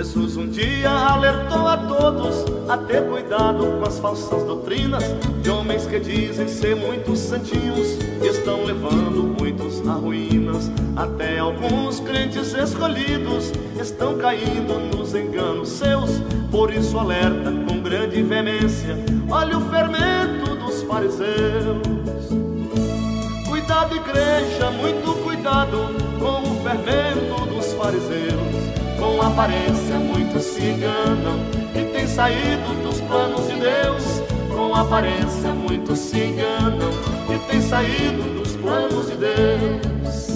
Jesus um dia alertou a todos a ter cuidado com as falsas doutrinas de homens que dizem ser muito santinhos e estão levando muitos a ruínas. Até alguns crentes escolhidos estão caindo nos enganos seus. Por isso alerta com grande veemência: olha o fermento dos fariseus. Cuidado, igreja, muito cuidado com o fermento dos fariseus. Com aparência muitos se enganam e têm saído dos planos de Deus. Com aparência muitos se enganam e têm saído dos planos de Deus.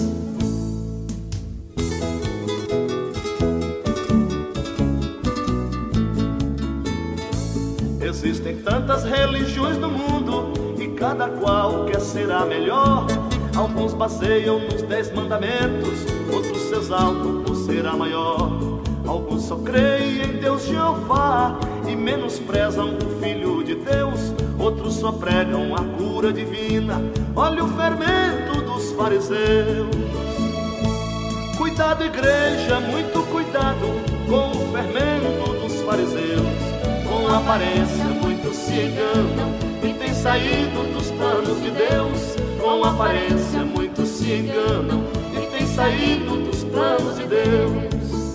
Existem tantas religiões no mundo e cada qual quer ser a melhor. Alguns baseiam nos 10 mandamentos, outros se exaltam por ser a maior. Alguns só creem em Deus Jeová e menosprezam o Filho de Deus. Outros só pregam a cura divina. Olha o fermento dos fariseus. Cuidado, igreja, muito cuidado com o fermento dos fariseus. Com aparência muitos se enganam e têm saído dos planos de Deus. Com aparência muitos se enganam e têm saído dos planos de Deus.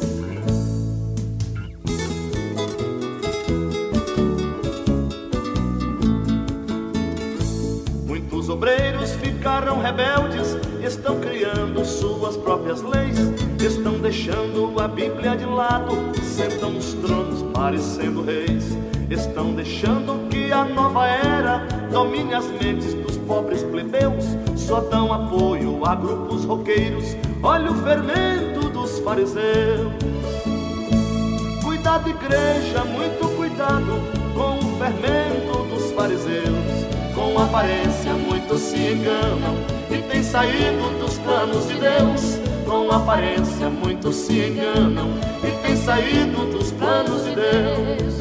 Muitos obreiros ficaram rebeldes, estão criando suas próprias leis. Estão deixando a Bíblia de lado, sentam nos tronos parecendo reis. Estão deixando que a nova era domine as mentes dos pobres plebeus. Só dão apoio a grupos roqueiros. Olha o fermento dos fariseus. Cuidado, igreja, muito cuidado com o fermento dos fariseus. Com aparência muitos se enganam e têm saído dos planos de Deus. Com aparência muitos se enganam e têm saído dos planos de Deus.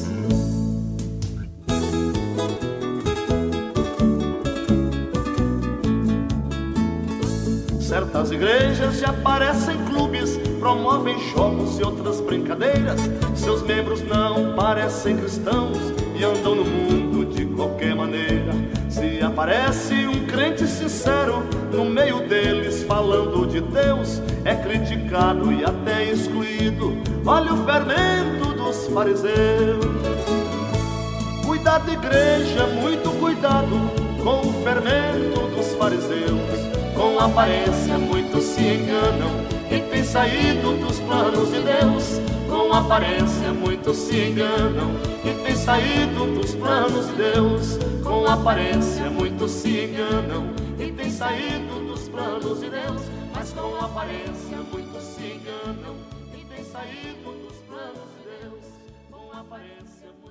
Certas igrejas já parecem clubes, promovem jogos e outras brincadeiras. Seus membros não parecem cristãos e andam no mundo de qualquer maneira. Se aparece um crente sincero no meio deles falando de Deus, é criticado e até excluído. Olha o fermento dos fariseus. Cuidado, igreja, muito cuidado com o fermento dos fariseus. Com aparência muitos se enganam e têm saído dos planos de Deus. Com aparência muitos se enganam e têm saído dos planos de Deus. Com aparência muitos se enganam e têm saído dos planos de Deus. Mas com aparência muitos se enganam e têm saído dos planos de Deus. Com aparência